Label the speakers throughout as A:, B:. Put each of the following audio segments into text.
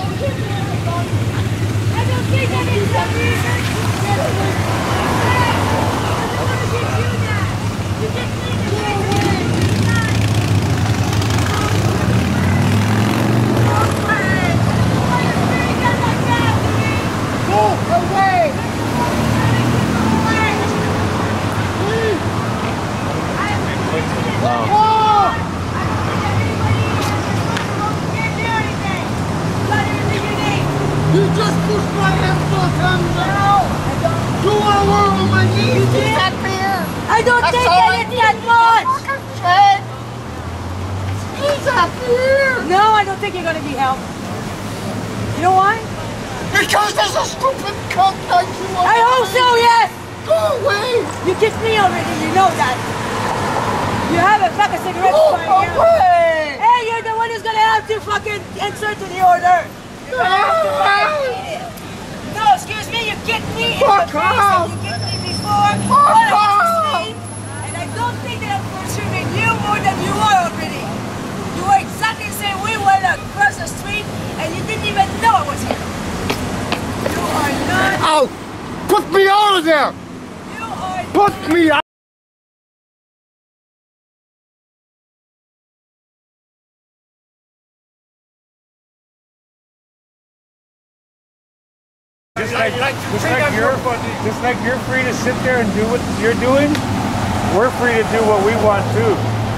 A: You just pushed my hand for a time. No, I don't. You want to work on my knees? You disappear. I don't take anything that much. Disappear. No, I don't think you're going to be helped. You know why? Because there's a stupid cunt like you. I hope so, yes. Go away. You kicked me already, you know that. You haven't fucking cigarettes. Go away. Hey, you're the one who's going to have to fucking insert to the order. No, excuse me, you kicked me in the face and you kicked me before. And I don't think that I'm pursuing you more than you are already. You were exactly the same way when I crossed the street and you didn't even know I was here. You are not... Ow! Put me out of there! You are... Put me out!
B: Just like you're free to sit there and do what you're doing, we're free to do what we want too.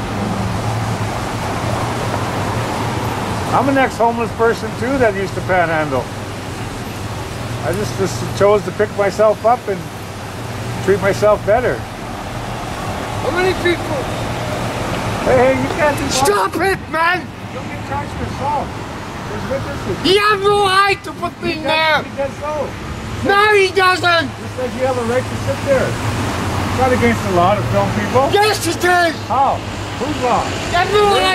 B: I'm an ex-homeless person too that used to panhandle. I just chose to pick myself up and treat myself better.
A: How many people?
B: Hey, you can't do that.
A: Stop it, man!
B: Don't get charged for assault. There's witnesses.
A: He has no right to put me in there.
B: He does so.
A: No, he doesn't!
B: He says you have a right to sit there. It's not against the law to film people.
A: Yes, it is!
B: How? Who's law?
A: You have no right!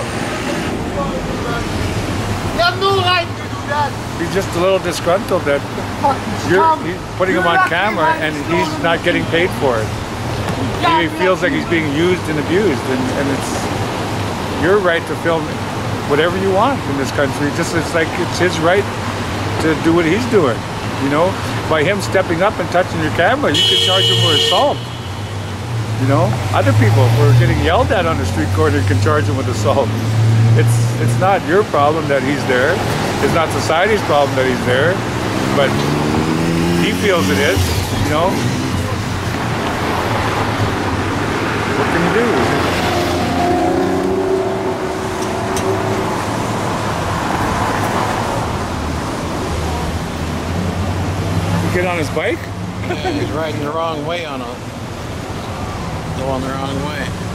A: You have no right to do that!
B: He's just a little disgruntled that you're putting him on camera and he's not getting paid for it. He feels like he's being used and abused, and it's your right to film whatever you want in this country. Just it's like it's his right to do what he's doing. You know, by him stepping up and touching your camera, you could charge him for assault. You know, other people who are getting yelled at on the street corner can charge him with assault. It's not your problem that he's there. It's not society's problem that he's there, but he feels it is. You know, what can you do? Get on his bike?
C: Yeah, he's riding the wrong way on a... going the wrong way.